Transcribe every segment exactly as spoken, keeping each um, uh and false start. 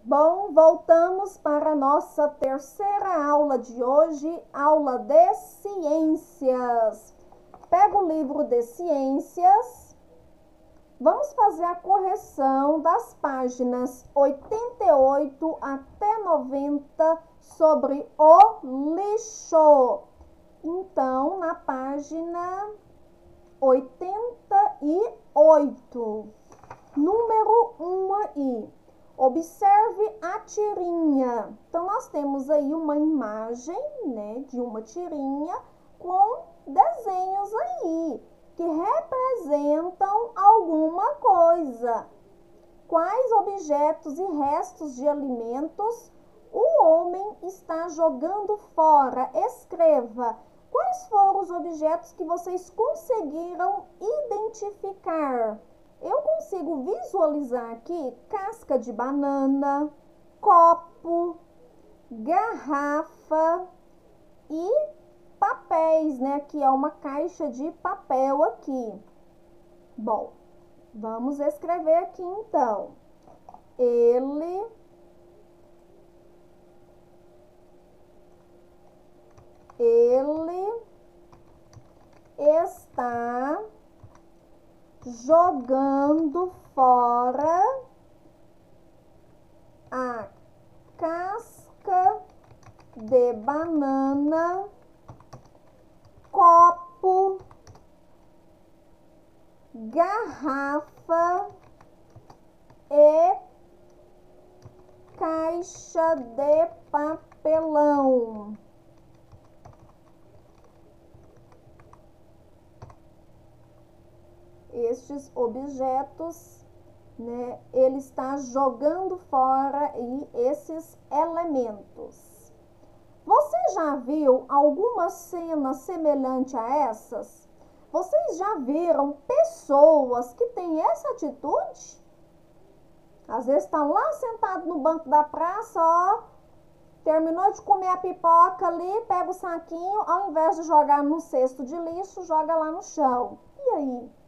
Bom, voltamos para a nossa terceira aula de hoje, aula de ciências. Pega o livro de ciências, vamos fazer a correção das páginas oitenta e oito até noventa sobre o lixo. Então, na página oitenta e oito, número um aí. Observe a tirinha. Então, nós temos aí uma imagem, né, de uma tirinha com desenhos aí, que representam alguma coisa. Quais objetos e restos de alimentos o homem está jogando fora? Escreva. Quais foram os objetos que vocês conseguiram identificar? Eu consigo visualizar aqui casca de banana, copo, garrafa e papéis, né? Aqui é uma caixa de papel aqui. Bom, vamos escrever aqui então. Ele ele está jogando fora a casca de banana, copo, garrafa e caixa de papelão. Estes objetos, né, ele está jogando fora e esses elementos. Você já viu alguma cena semelhante a essas? Vocês já viram pessoas que têm essa atitude? Às vezes está lá sentado no banco da praça, ó, terminou de comer a pipoca ali, pega o saquinho, ao invés de jogar no cesto de lixo, joga lá no chão. E aí?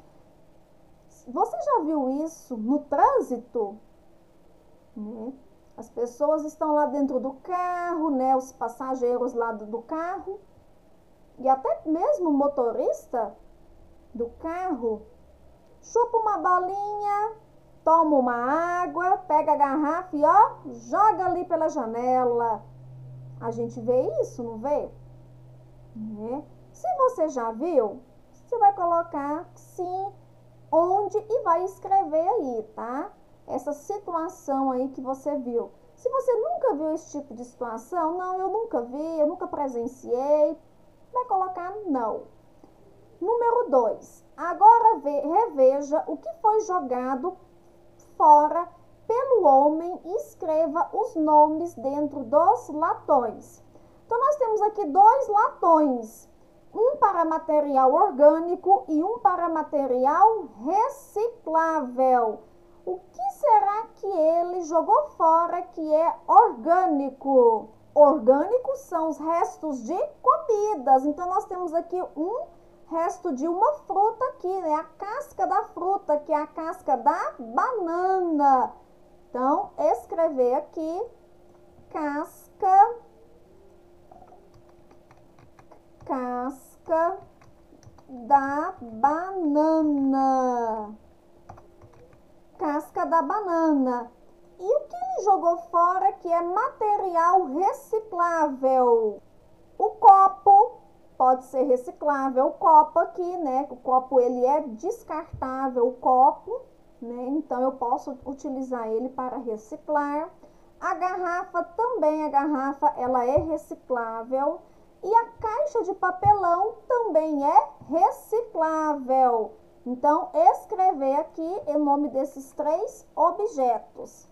Você já viu isso no trânsito? Né? As pessoas estão lá dentro do carro, né? Os passageiros lá do carro. E até mesmo o motorista do carro chupa uma balinha, toma uma água, pega a garrafa e ó, joga ali pela janela. A gente vê isso, não vê? Né? Se você já viu, você vai colocar sim, onde e vai escrever aí, tá? Essa situação aí que você viu. Se você nunca viu esse tipo de situação, não, eu nunca vi, eu nunca presenciei, vai colocar não. Número dois. Agora ve, reveja o que foi jogado fora pelo homem e escreva os nomes dentro dos latões. Então, nós temos aqui dois latões. Um para material orgânico e um para material reciclável. O que será que ele jogou fora que é orgânico? Orgânicos são os restos de comidas. Então, nós temos aqui um resto de uma fruta aqui, né? A casca da fruta, que é a casca da banana. Então, escrever aqui, casca... casca da banana. Casca da banana. E o que ele jogou fora que é material reciclável? O copo pode ser reciclável. O copo aqui, né? O copo ele é descartável, o copo, né? Então eu posso utilizar ele para reciclar. A garrafa também, a garrafa ela é reciclável. E a caixa de papelão também é reciclável. Então, escrever aqui o nome desses três objetos.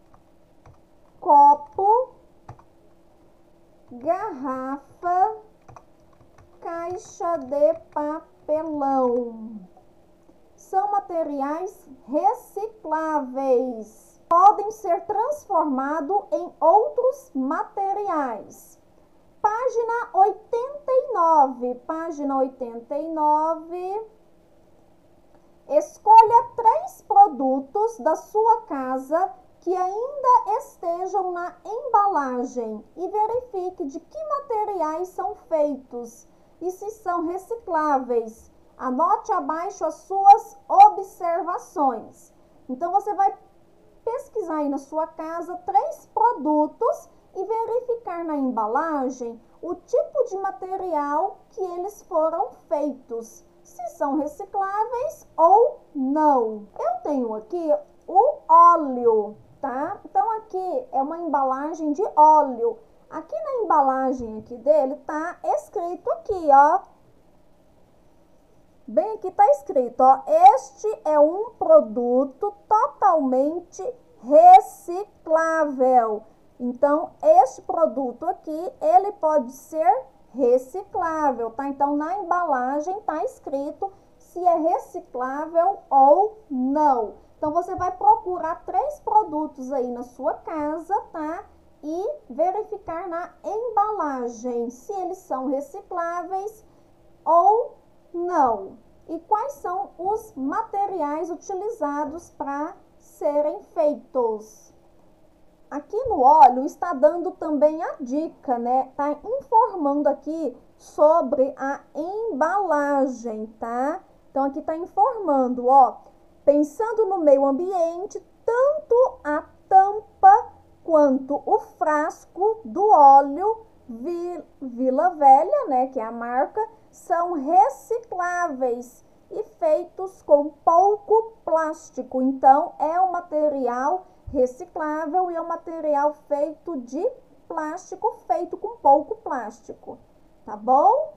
Copo, garrafa, caixa de papelão. São materiais recicláveis. Podem ser transformados em outros materiais. Página oitenta e nove, página oitenta e nove. Escolha três produtos da sua casa que ainda estejam na embalagem e verifique de que materiais são feitos e se são recicláveis. Anote abaixo as suas observações. Então, você vai pesquisar aí na sua casa três produtos e verificar na embalagem o tipo de material que eles foram feitos, se são recicláveis ou não. Eu tenho aqui o óleo, tá? Então, aqui é uma embalagem de óleo. Aqui na embalagem aqui dele tá escrito aqui, ó. Bem aqui tá escrito, ó. Este é um produto totalmente reciclável. Então, este produto aqui, ele pode ser reciclável, tá? Então, na embalagem tá escrito se é reciclável ou não. Então, você vai procurar três produtos aí na sua casa, tá? E verificar na embalagem se eles são recicláveis ou não. E quais são os materiais utilizados para serem feitos. Aqui no óleo está dando também a dica, né? Tá informando aqui sobre a embalagem, tá? Então, aqui tá informando, ó. Pensando no meio ambiente, tanto a tampa quanto o frasco do óleo Vila Velha, né, que é a marca, são recicláveis e feitos com pouco plástico. Então, é um material reciclável e é um material feito de plástico, feito com pouco plástico, tá bom?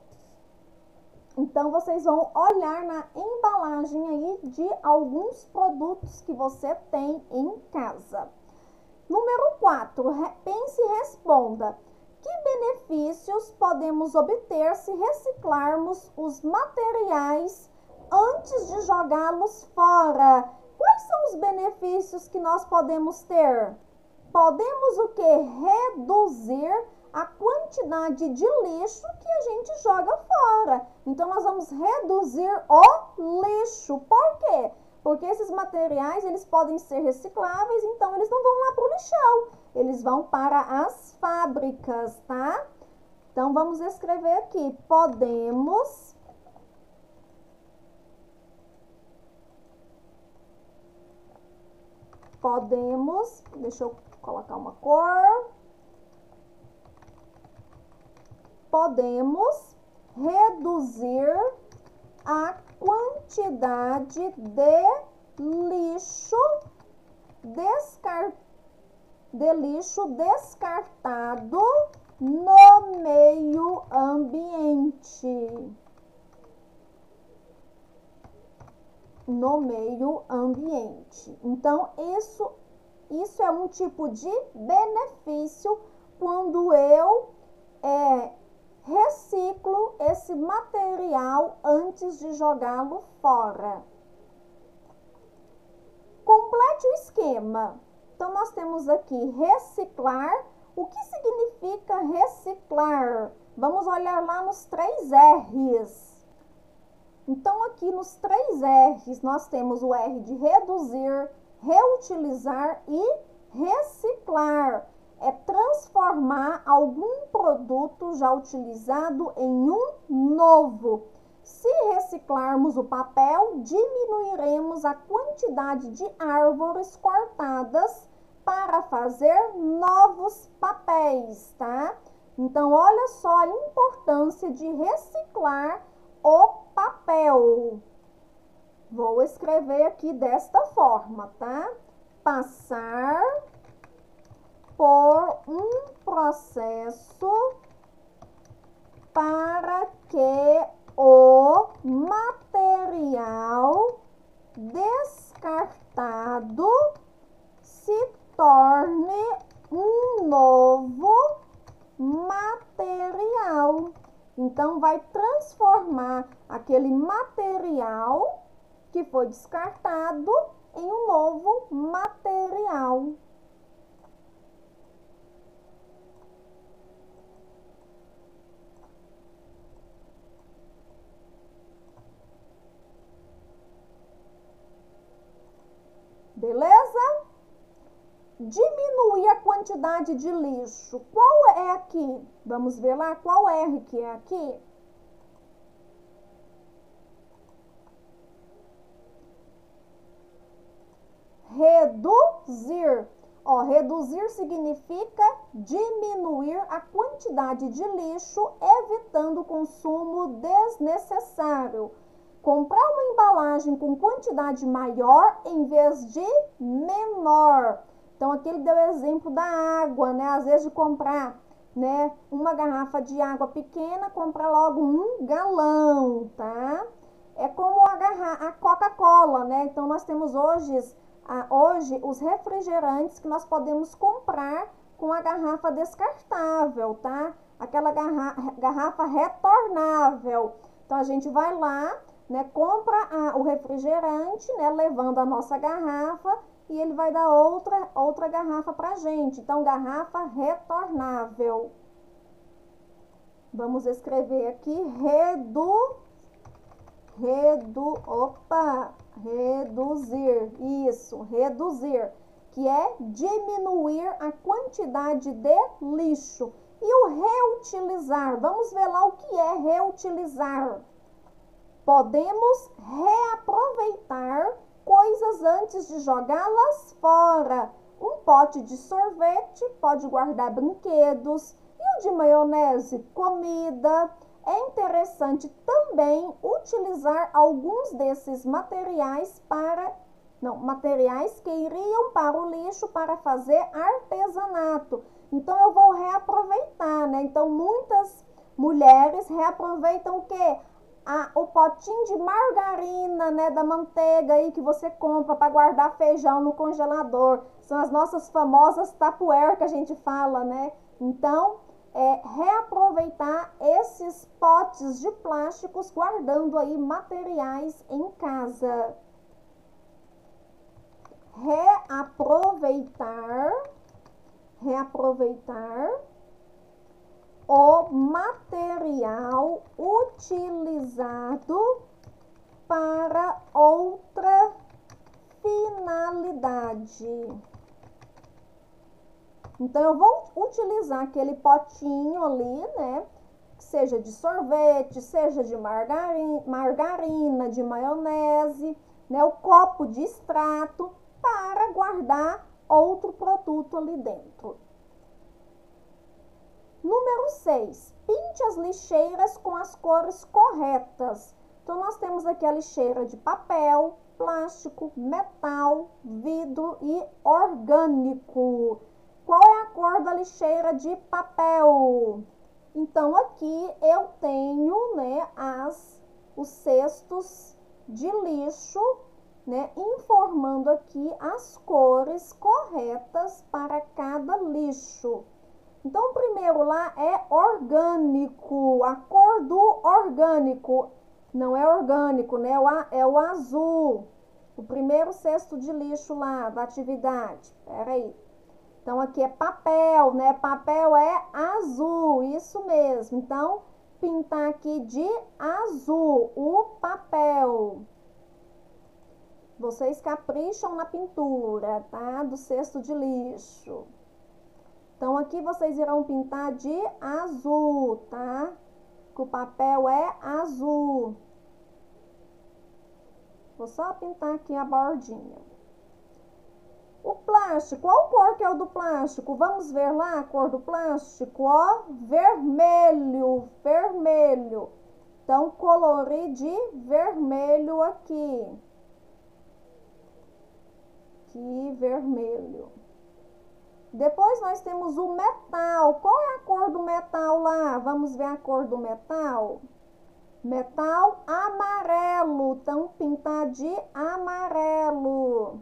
Então, vocês vão olhar na embalagem aí de alguns produtos que você tem em casa. Número quatro, pense e responda. Que benefícios podemos obter se reciclarmos os materiais antes de jogá-los fora? Quais são os benefícios que nós podemos ter? Podemos o que? Reduzir a quantidade de lixo que a gente joga fora. Então, nós vamos reduzir o lixo. Por quê? Porque esses materiais, eles podem ser recicláveis, então eles não vão lá para o lixão. Eles vão para as fábricas, tá? Então, vamos escrever aqui. Podemos Podemos, deixa eu colocar uma cor. Podemos reduzir a quantidade de lixo, descar... de lixo descartado no meio ambiente. No meio ambiente. Então, isso, isso é um tipo de benefício quando eu é, reciclo esse material antes de jogá-lo fora. Complete o esquema. Então, nós temos aqui reciclar. O que significa reciclar? Vamos olhar lá nos três R's. Então, aqui nos três R's, nós temos o R de reduzir, reutilizar e reciclar. É transformar algum produto já utilizado em um novo. Se reciclarmos o papel, diminuiremos a quantidade de árvores cortadas para fazer novos papéis, tá? Então, olha só a importância de reciclar o papel. Vou escrever aqui desta forma, tá? Passar por um processo para que o material descartado se torne um novo material. Então, vai transformar aquele material que foi descartado em um novo material. Beleza? diminuir a quantidade de lixo. Qual é aqui? Vamos ver lá qual R que é aqui? Reduzir. Ó, reduzir significa diminuir a quantidade de lixo, evitando o consumo desnecessário. Comprar uma embalagem com quantidade maior em vez de menor. Então, aqui ele deu o exemplo da água, né? Às vezes de comprar, né, uma garrafa de água pequena, comprar logo um galão, tá? É como a, garra- a Coca-Cola, né? Então, nós temos hoje, a, hoje os refrigerantes que nós podemos comprar com a garrafa descartável, tá? Aquela garra, garrafa retornável. Então, a gente vai lá, né, compra a, o refrigerante, né, levando a nossa garrafa, e ele vai dar outra, outra garrafa pra gente. Então, garrafa retornável. Vamos escrever aqui, redu, redu, opa, reduzir, isso, reduzir, que é diminuir a quantidade de lixo. E o reutilizar, vamos ver lá o que é reutilizar. Podemos reaproveitar coisas antes de jogá-las fora. Um pote de sorvete pode guardar brinquedos. E o de maionese? Comida. É interessante também utilizar alguns desses materiais para... Não, materiais que iriam para o lixo para fazer artesanato. Então, eu vou reaproveitar, né? Então, muitas mulheres reaproveitam o quê? Ah, o potinho de margarina, né, da manteiga aí que você compra para guardar feijão no congelador. São as nossas famosas tupperware que a gente fala, né? Então, é reaproveitar esses potes de plásticos guardando aí materiais em casa. Reaproveitar, reaproveitar o material utilizado para outra finalidade. Então, eu vou utilizar aquele potinho ali, né? Seja de sorvete, seja de margarina, margarina de maionese, né? O copo de extrato para guardar outro produto ali dentro. Número seis, pinte as lixeiras com as cores corretas. Então, nós temos aqui a lixeira de papel, plástico, metal, vidro e orgânico. Qual é a cor da lixeira de papel? Então, aqui eu tenho, né, as, os cestos de lixo, né, informando aqui as cores corretas para cada lixo. Então, o primeiro lá é orgânico, a cor do orgânico, não é orgânico, né? É o azul, o primeiro cesto de lixo lá da atividade. Pera aí. Então, aqui é papel, né? Papel é azul, isso mesmo. Então, pintar aqui de azul o papel. Vocês capricham na pintura, tá? Do cesto de lixo. Então, aqui vocês irão pintar de azul, tá? Que o papel é azul. Vou só pintar aqui a bordinha. O plástico, qual cor que é o do plástico? Vamos ver lá a cor do plástico, ó. Vermelho, vermelho. Então, colorir de vermelho aqui. Aqui, vermelho. Depois nós temos o metal. Qual é a cor do metal lá? Vamos ver a cor do metal. Metal amarelo. Então, pintar de amarelo.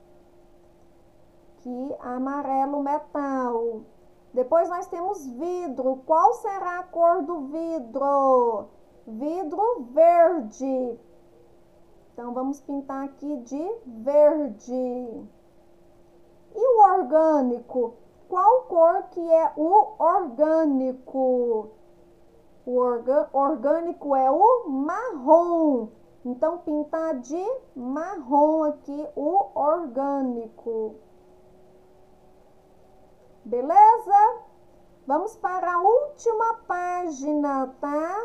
Aqui, amarelo metal. Depois nós temos vidro. Qual será a cor do vidro? Vidro verde. Então, vamos pintar aqui de verde. E o orgânico? Qual cor que é o orgânico? O orga, orgânico é o marrom. Então, pintar de marrom aqui o orgânico. Beleza? Vamos para a última página, tá?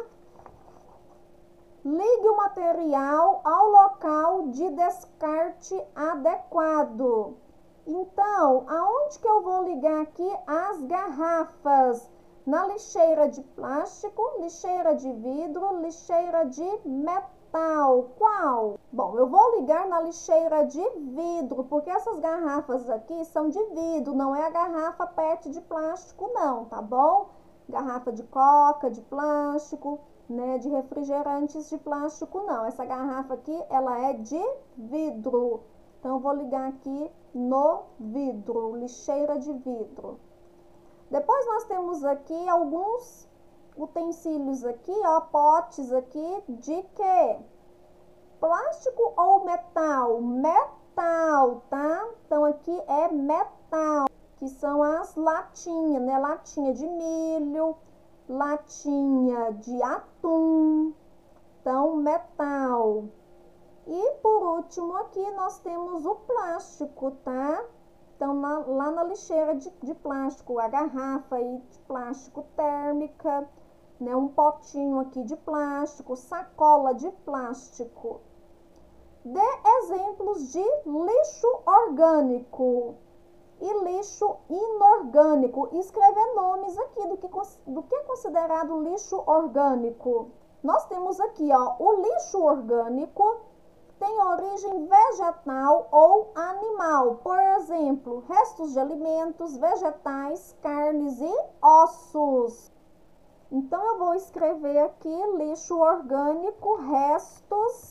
Ligue o material ao local de descarte adequado. Então, aonde que eu vou ligar aqui as garrafas? Na lixeira de plástico, lixeira de vidro, lixeira de metal. Qual? Bom, eu vou ligar na lixeira de vidro, porque essas garrafas aqui são de vidro, não é a garrafa pet de plástico não, tá bom? Garrafa de coca, de plástico, né, de refrigerantes de plástico não. Essa garrafa aqui, ela é de vidro. Então, eu vou ligar aqui no vidro, lixeira de vidro. Depois, nós temos aqui alguns utensílios aqui, ó, potes aqui de quê? Plástico ou metal? Metal, tá? Então, aqui é metal, que são as latinhas, né? Latinha de milho, latinha de atum, então, metal. E, por último, aqui nós temos o plástico, tá? Então, na, lá na lixeira de, de plástico, a garrafa aí de plástico térmica, né? Um potinho aqui de plástico, sacola de plástico. Dê exemplos de lixo orgânico e lixo inorgânico. E escrever nomes aqui do que, do que é considerado lixo orgânico. Nós temos aqui, ó, o lixo orgânico tem origem vegetal ou animal. Por exemplo, restos de alimentos, vegetais, carnes e ossos. Então, eu vou escrever aqui lixo orgânico, restos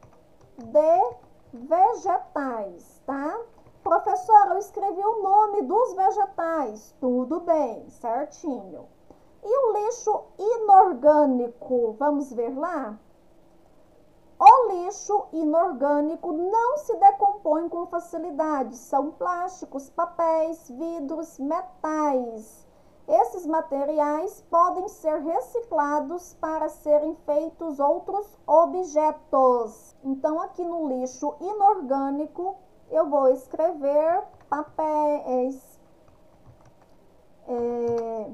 de vegetais, tá? Professora, eu escrevi o nome dos vegetais. Tudo bem, certinho. E o lixo inorgânico? Vamos ver lá? O lixo inorgânico não se decompõe com facilidade. São plásticos, papéis, vidros, metais. Esses materiais podem ser reciclados para serem feitos outros objetos. Então, aqui no lixo inorgânico, eu vou escrever papéis, é,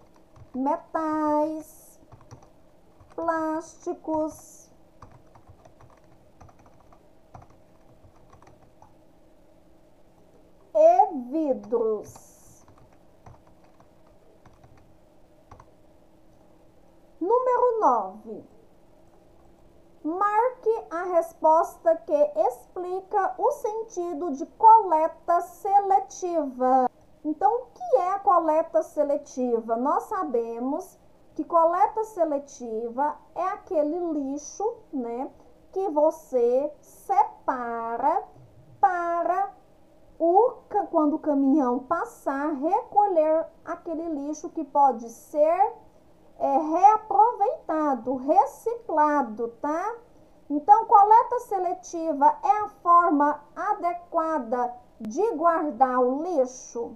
metais, plásticos, e vidros. Número nove. Marque a resposta que explica o sentido de coleta seletiva. Então, o que é a coleta seletiva? Nós sabemos que coleta seletiva é aquele lixo, né, que você separa para o, quando o caminhão passar, recolher aquele lixo que pode ser é, reaproveitado, reciclado, tá? Então, coleta seletiva é a forma adequada de guardar o lixo?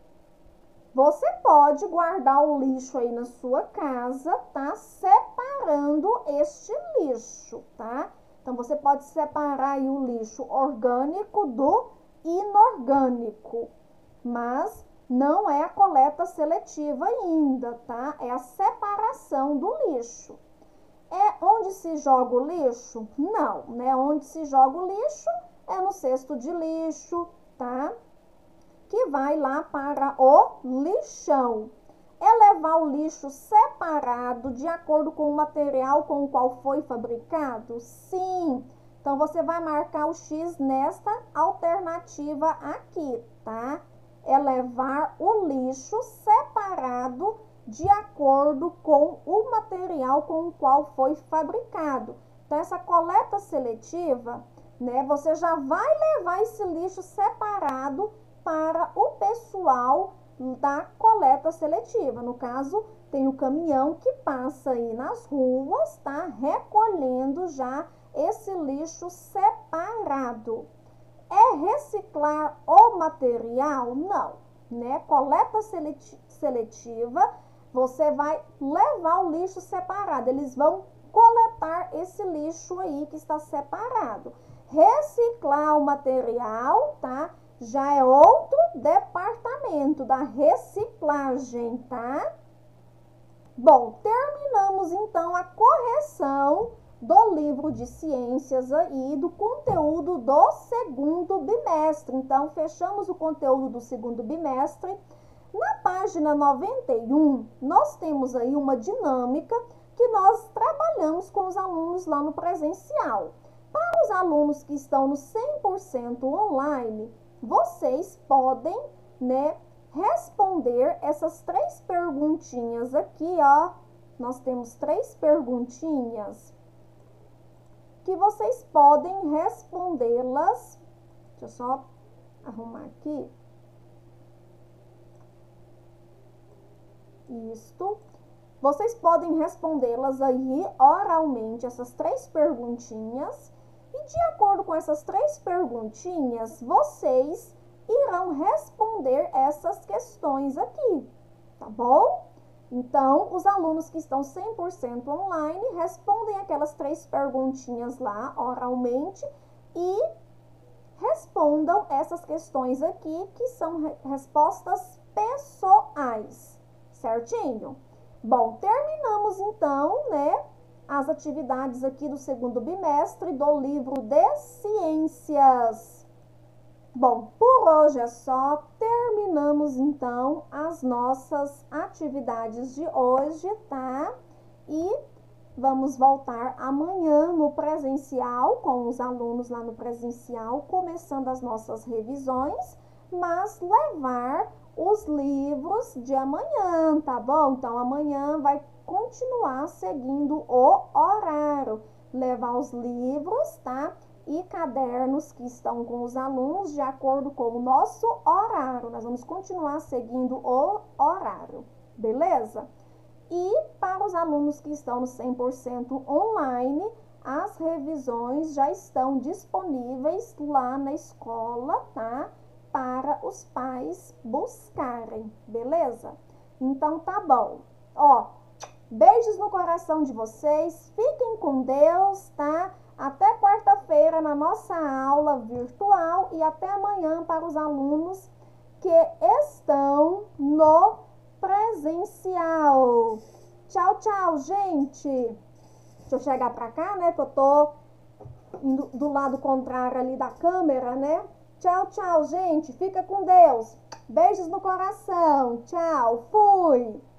Você pode guardar o lixo aí na sua casa, tá? Separando este lixo, tá? Então, você pode separar aí o lixo orgânico do inorgânico, mas não é a coleta seletiva ainda, tá? É a separação do lixo. É onde se joga o lixo? Não, né? Onde se joga o lixo é no cesto de lixo, tá? Que vai lá para o lixão. É levar o lixo separado de acordo com o material com o qual foi fabricado? Sim. Então, você vai marcar o X nesta alternativa aqui, tá? É levar o lixo separado de acordo com o material com o qual foi fabricado. Então, essa coleta seletiva, né? Você já vai levar esse lixo separado para o pessoal da coleta seletiva. No caso, tem o caminhão que passa aí nas ruas, tá? Recolhendo já esse lixo separado. É reciclar o material? Não, né? Coleta seletiva, você vai levar o lixo separado. Eles vão coletar esse lixo aí que está separado. Reciclar o material, tá? já é outro departamento da reciclagem, tá? Bom, terminamos então a correção do livro de ciências aí, do conteúdo do segundo bimestre. Então, fechamos o conteúdo do segundo bimestre. Na página noventa e um, nós temos aí uma dinâmica que nós trabalhamos com os alunos lá no presencial. Para os alunos que estão no cem por cento online, vocês podem, né, responder essas três perguntinhas aqui, ó. Nós temos três perguntinhas que vocês podem respondê-las. Deixa eu só arrumar aqui. Isto. Vocês podem respondê-las aí oralmente, essas três perguntinhas. E de acordo com essas três perguntinhas, vocês irão responder essas questões aqui, tá bom? Então, os alunos que estão cem por cento online respondem aquelas três perguntinhas lá oralmente e respondam essas questões aqui, que são re- respostas pessoais, certinho? Bom, terminamos então, né, as atividades aqui do segundo bimestre do livro de ciências. Bom, por hoje é só. Terminamos então as nossas atividades de hoje, tá? E vamos voltar amanhã no presencial, com os alunos lá no presencial, começando as nossas revisões, mas levar os livros de amanhã, tá bom? Então, amanhã vai continuar seguindo o horário, levar os livros, tá? E cadernos que estão com os alunos de acordo com o nosso horário. Nós vamos continuar seguindo o horário, beleza? E para os alunos que estão no cem por cento online, as revisões já estão disponíveis lá na escola, tá? Para os pais buscarem, beleza? Então tá bom. Ó, beijos no coração de vocês, fiquem com Deus, tá? Até quarta-feira na nossa aula virtual e até amanhã para os alunos que estão no presencial. Tchau, tchau, gente. Deixa eu chegar pra cá, né, que eu tô indo do lado contrário ali da câmera, né? Tchau, tchau, gente. Fica com Deus. Beijos no coração. Tchau. Fui.